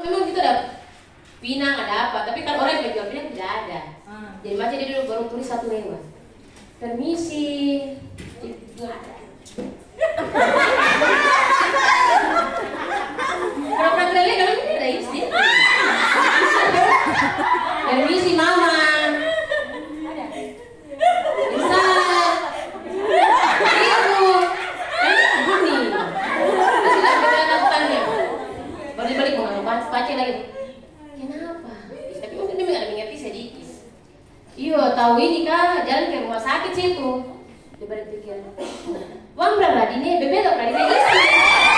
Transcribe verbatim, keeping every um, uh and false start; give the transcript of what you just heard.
memang kita ada pinang, ada apa, tapi kan orang yang jual pinang tidak ada. Hmm. Jadi macam dia dulu baru tulis satu lewat. Permisi, itu ada. Kalau pernah kalian kalau ini ada istri. Permisi mama. Bisa. Ibu. Kan bunyi. Sudah kita nafkannya. Balik-balik mau baca lagi. Kenapa? Tapi mungkin dia nggak mengerti sedikit. Iyo, tahu ini kah? Jalan ke rumah sakit situ. Dia balik pikir. Uang berapa ini? Bebek berapa ini? Istri.